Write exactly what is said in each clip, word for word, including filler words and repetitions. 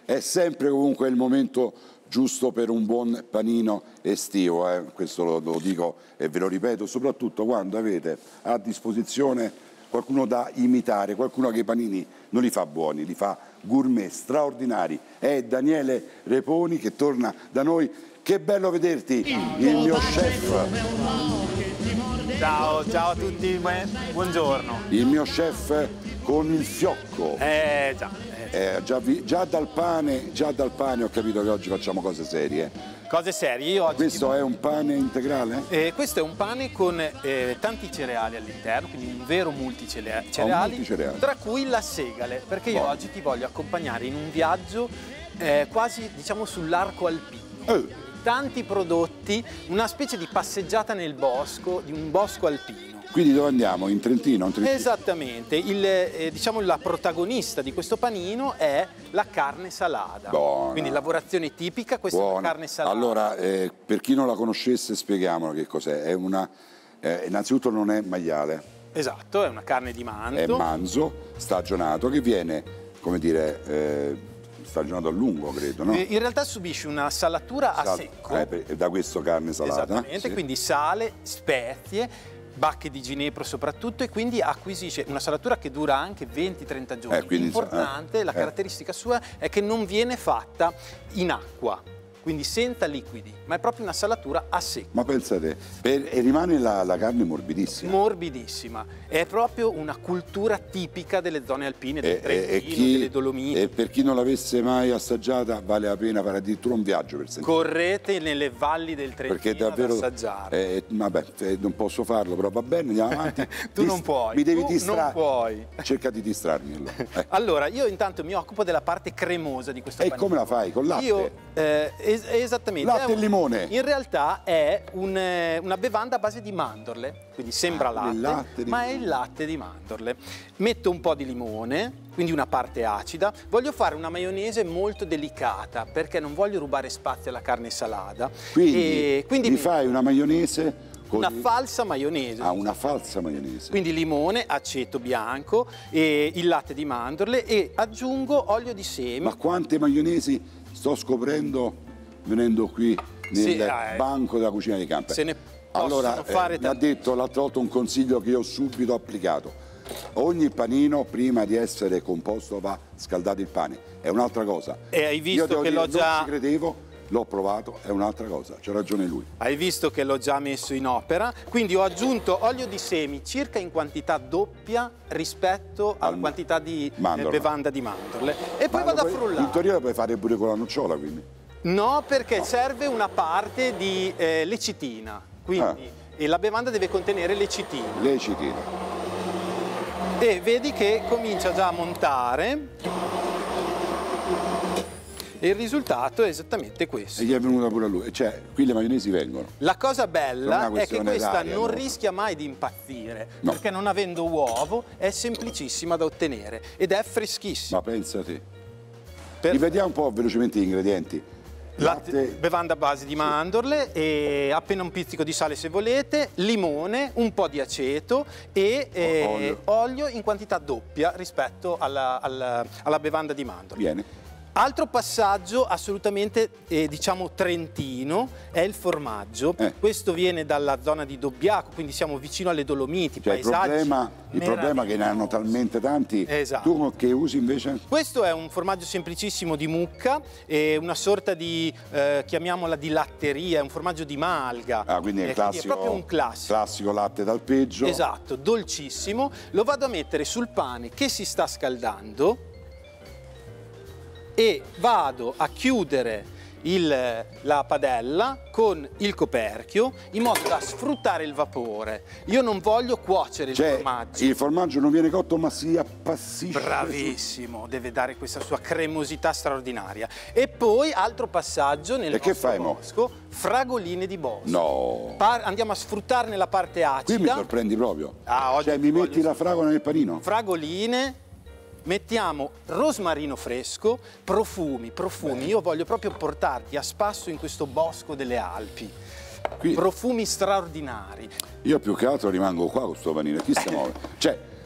è sempre comunque il momento giusto per un buon panino estivo, eh? Questo lo, lo dico e ve lo ripeto, soprattutto quando avete a disposizione qualcuno da imitare, qualcuno che i panini non li fa buoni, li fa gourmet, straordinari. È Daniele Reponi che torna da noi. Che bello vederti, il mio chef. Ciao, ciao a tutti, buongiorno. Il mio chef con il fiocco. Eh già. Eh, già, vi, già, dal pane, già dal pane ho capito che oggi facciamo cose serie. Cose serie. Io oggi questo ti... è un pane integrale? Eh, questo è un pane con eh, tanti cereali all'interno, quindi un vero multicereali, oh, multicereali. Tra cui la segale, perché io oh. oggi ti voglio accompagnare in un viaggio eh, quasi, diciamo, sull'arco alpino. Eh. Tanti prodotti, una specie di passeggiata nel bosco, di un bosco alpino. Quindi dove andiamo? In Trentino? In Trentino. Esattamente, il, eh, diciamo la protagonista di questo panino è la carne salata. Buona. Quindi lavorazione tipica, questa Buona. è la carne salata. Allora, eh, per chi non la conoscesse, spieghiamolo che cos'è. È una, eh, innanzitutto non è maiale. Esatto, è una carne di manzo. È manzo, stagionato, che viene, come dire... Eh, stagionato a lungo, credo, no? In realtà subisce una salatura a Sal secco. Eh, da questo carne salata. Esattamente, sì. Quindi sale, spezie, bacche di ginepro soprattutto, e quindi acquisisce una salatura che dura anche venti trenta giorni. Eh, quindi, L'importante, eh, la caratteristica sua è che non viene fatta in acqua, quindi senza liquidi, ma è proprio una salatura a secco. Ma pensate, per, e rimane la, la carne morbidissima. Morbidissima, è proprio una cultura tipica delle zone alpine, del e, Trentino, e chi, delle Dolomiti. E per chi non l'avesse mai assaggiata vale la pena fare addirittura un viaggio per sentire. Correte nelle valli del Trentino. Perché davvero, ad assaggiare. Eh, vabbè, non posso farlo, però va bene, andiamo avanti. Tu Dist non puoi, mi devi tu distrarre. non puoi. Cerca di distrarmi allora. Eh. Allora, io intanto mi occupo della parte cremosa di questo e panino. E come la fai? Con latte? Io, eh, es esattamente. Latte e limone. In realtà è un, eh, una bevanda a base di mandorle, quindi sembra ah, latte, latte ma è il latte di mandorle. Metto un po' di limone, quindi una parte acida. Voglio fare una maionese molto delicata perché non voglio rubare spazio alla carne salata. Quindi, e quindi mi mi fai una maionese... Una falsa maionese. Ah, una falsa maionese. Quindi limone, aceto bianco, e il latte di mandorle, e aggiungo olio di semi. Ma quante maionesi sto scoprendo venendo qui nel sì, eh, banco della cucina di Camper. Se ne allora, fare eh, mi ha detto l'altra volta un consiglio che io ho subito applicato. Ogni panino prima di essere composto va scaldato il pane. È un'altra cosa. E hai visto che l'ho già... Non ci credevo, l'ho provato, è un'altra cosa, c'ha ragione lui. Hai visto che l'ho già messo in opera, quindi ho aggiunto olio di semi circa in quantità doppia rispetto alla Al quantità di eh, bevanda di mandorle. E poi Ma vado a frullare. In teoria lo puoi fare pure con la nocciola, quindi? No, perché no. serve una parte di eh, lecitina, quindi ah. e la bevanda deve contenere lecitina. Lecitina. E vedi che comincia già a montare. E il risultato è esattamente questo. E gli è venuta pure a lui, cioè qui le maionesi vengono. La cosa bella è che questa d'aria, non no? rischia mai di impazzire, no. perché non avendo uovo è semplicissima da ottenere ed è freschissima. Ma pensate. Per... Rivediamo un po' velocemente gli ingredienti. Latte, latte, bevanda a base di mandorle, sì. e appena un pizzico di sale se volete, limone, un po' di aceto e eh, olio. olio in quantità doppia rispetto alla, alla, alla bevanda di mandorle. Viene. Altro passaggio assolutamente eh, diciamo trentino è il formaggio. Eh. Questo viene dalla zona di Dobbiaco, quindi siamo vicino alle Dolomiti, cioè, paesaggi. Il problema, il problema è che ne hanno talmente tanti. Esatto. Tu che usi invece? Questo è un formaggio semplicissimo di mucca, eh, una sorta di, eh, chiamiamola di latteria, è un formaggio di malga. Ah, quindi è, eh, classico, quindi è proprio un classico. Classico latte d'alpeggio. Esatto, dolcissimo. Lo vado a mettere sul pane che si sta scaldando e vado a chiudere il, la padella con il coperchio in modo da sfruttare il vapore. Io non voglio cuocere cioè, il formaggio. Il formaggio non viene cotto ma si appassisce. Bravissimo, deve dare questa sua cremosità straordinaria. E poi altro passaggio nel e che fai, bosco, mo? fragoline di bosco. No. Par andiamo a sfruttarne nella parte acida. Qui mi sorprendi proprio. Ah, oggi cioè mi metti la fragola nel panino? Fragoline. Mettiamo rosmarino fresco, profumi, profumi. Beh. Io voglio proprio portarti a spasso in questo bosco delle Alpi. Qui, profumi straordinari. Io più che altro rimango qua con questo panino. Chi si muove? Cioè,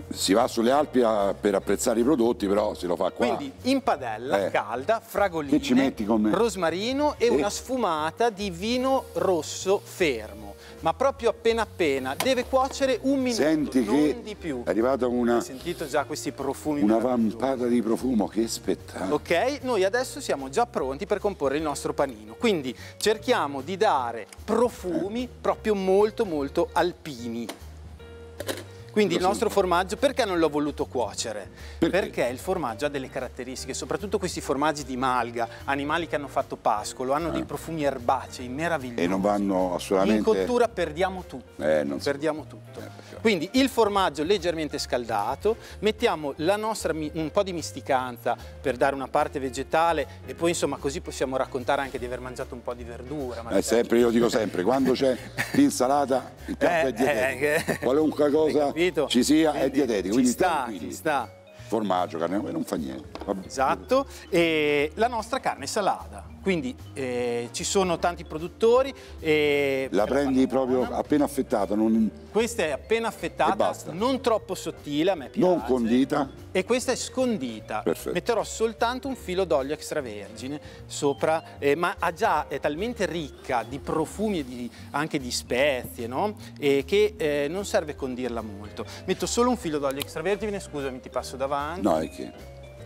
Si va sulle Alpi a, per apprezzare i prodotti, però si lo fa qua. Quindi in padella eh. calda, fragoline, che ci metti come? rosmarino e, e una sfumata di vino rosso fermo. Ma proprio appena appena, deve cuocere un minuto, Senti non che di più. È arrivata una... Hai sentito già questi profumi? Una vampata di profumo, che spettacolo. Ok, noi adesso siamo già pronti per comporre il nostro panino. Quindi cerchiamo di dare profumi eh. proprio molto molto alpini. Quindi il nostro formaggio, perché non l'ho voluto cuocere? Perché? Perché il formaggio ha delle caratteristiche, soprattutto questi formaggi di malga, animali che hanno fatto pascolo, hanno eh. dei profumi erbacei meravigliosi. E non vanno assolutamente... In cottura perdiamo tutto, eh, non perdiamo so. tutto. Eh, Quindi il formaggio leggermente scaldato, mettiamo la nostra, un po' di misticanza per dare una parte vegetale e poi insomma così possiamo raccontare anche di aver mangiato un po' di verdura. Eh, sempre, io dico sempre, quando c'è l'insalata il piatto eh, è dietetico, eh, qualunque cosa ci sia quindi è dietetico, quindi ci sta, ci sta. Formaggio, carne, non fa niente. Vabbè. Esatto, e la nostra carne salata, quindi eh, ci sono tanti produttori. E la prendi proprio appena affettata? Non... Questa è appena affettata, non troppo sottile, a me piace. Non condita? E questa è scondita. Perfetto. Metterò soltanto un filo d'olio extravergine sopra, eh, ma ha già, è talmente ricca di profumi e di, anche di spezie, no? E che eh, non serve condirla molto. Metto solo un filo d'olio extravergine, scusami, ti passo davanti. No, è che...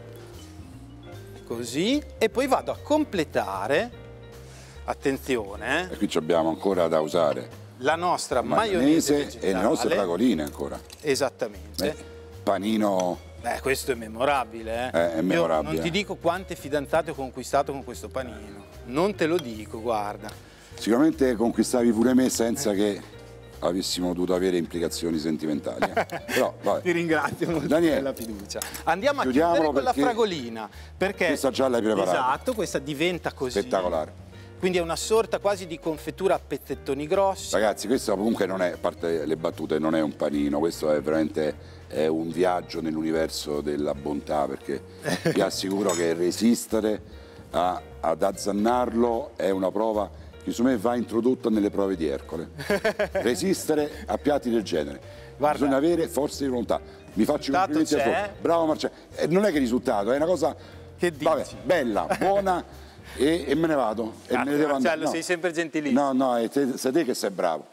Così, e poi vado a completare, attenzione, eh. E qui abbiamo ancora da usare la nostra maionese, maionese e le nostre fragoline ancora. Esattamente. Beh, panino... Eh, questo è memorabile, eh? Eh, è memorabile. Io non ti dico quante fidanzate ho conquistato con questo panino. Non te lo dico, guarda. Sicuramente conquistavi pure me senza che avessimo dovuto avere implicazioni sentimentali. Eh. Però, vabbè. Ti ringrazio molto Daniele, per la fiducia. Andiamo a chiudere con la fragolina. Perché questa già l'hai preparata. Esatto, questa diventa così. Spettacolare. Quindi è una sorta quasi di confettura a pezzettoni grossi. Ragazzi, questo comunque non è, a parte le battute, non è un panino, questo è veramente è un viaggio nell'universo della bontà, perché vi assicuro che resistere a, ad azzannarlo è una prova che secondo me va introdotta nelle prove di Ercole. Resistere a piatti del genere. Guarda, bisogna avere forza di volontà. Mi faccio i complimenti a te. Bravo Marcello. Eh, non è che risultato, è una cosa che dici? Vabbè, bella, buona. E, e me ne vado. Grazie, e me ne devo Marcello, no. sei sempre gentilissimo. No, no, te, sei te che sei bravo.